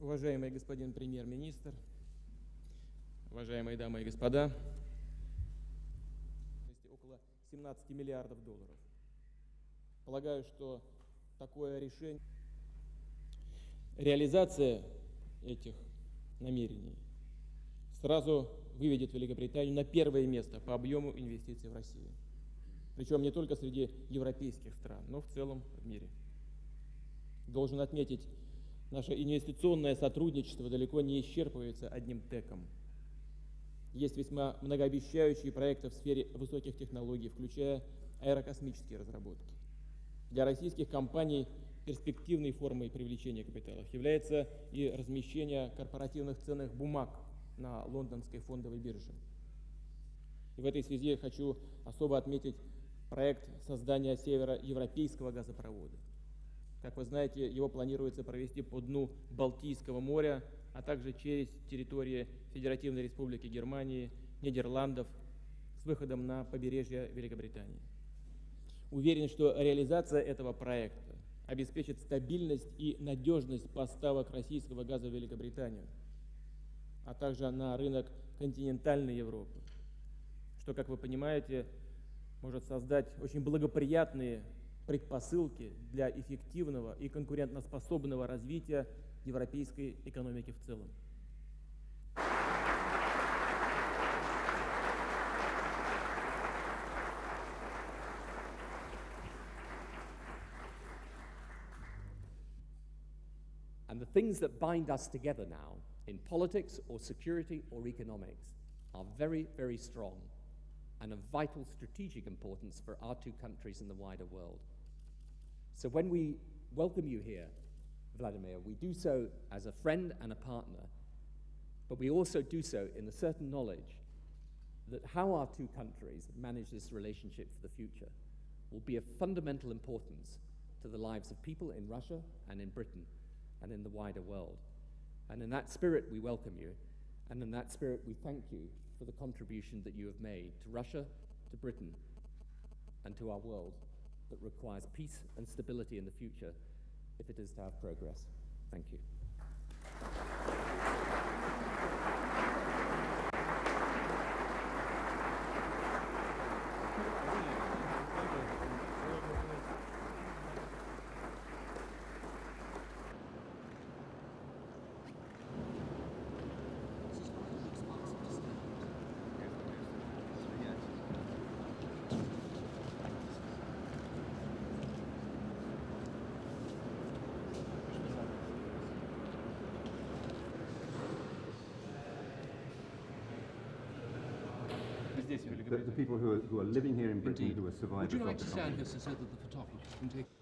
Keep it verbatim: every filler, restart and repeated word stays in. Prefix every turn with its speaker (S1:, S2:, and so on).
S1: Уважаемый господин премьер-министр, уважаемые дамы и господа, около семнадцати миллиардов долларов. Полагаю, что такое решение, реализация этих намерений сразу выведет Великобританию на первое место по объему инвестиций в Россию. Причем не только среди европейских стран, но в целом в мире. Должен отметить, наше инвестиционное сотрудничество далеко не исчерпывается одним ТЭКом. Есть весьма многообещающие проекты в сфере высоких технологий, включая аэрокосмические разработки. Для российских компаний перспективной формой привлечения капиталов является и размещение корпоративных ценных бумаг на лондонской фондовой бирже. И в этой связи я хочу особо отметить проект создания североевропейского газопровода. Как вы знаете, его планируется провести по дну Балтийского моря, а также через территории Федеративной Республики Германии, Нидерландов, с выходом на побережье Великобритании. Уверен, что реализация этого проекта обеспечит стабильность и надежность поставок российского газа в Великобританию, а также на рынок континентальной Европы, что, как вы понимаете, может создать очень благоприятные предпосылки для эффективного и конкурентоспособного развития европейской экономики в целом.
S2: And the things that bind us together now in politics or security or economics are very, very strong and of vital strategic importance for our two countries and the wider world. So when we welcome you here, Vladimir, we do so as a friend and a partner, but we also do so in the certain knowledge that how our two countries manage this relationship for the future will be of fundamental importance to the lives of people in Russia and in Britain and in the wider world. And in that spirit, we welcome you, and in that spirit, we thank you for the contribution that you have made to Russia, to Britain, and to our world that requires peace and stability in the future if it is to have progress. Thank you.
S3: The, the people who are, who are living here in Britain,
S4: Indeed.
S3: who are survivors
S4: Would you like
S3: of
S4: to
S3: the
S4: stand
S3: conflict.
S4: here so that the photographers can take...